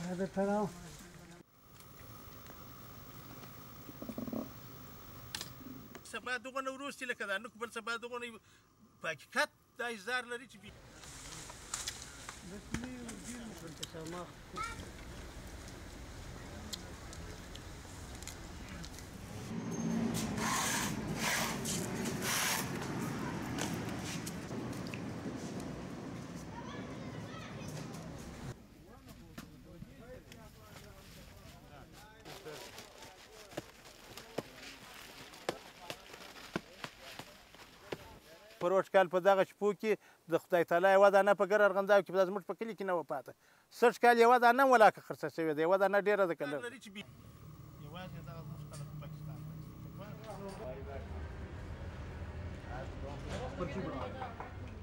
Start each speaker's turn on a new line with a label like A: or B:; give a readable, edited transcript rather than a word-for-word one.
A: سبا دغونه وروستي لکه دا نوک بل سبا دغونه په حقیقت دا اظهار لري چې پر وټکال په دغه شپو کې د خدای تعالی یوه دانه په ګر ارغنداو کې زموږ په کلي کې نه وه پاته 60 کال یوه دانه هم ولاکه خرڅه شوې ده یوه دانه ډېره ده که لږ یوازې دغه زموږ خلک په پاکستان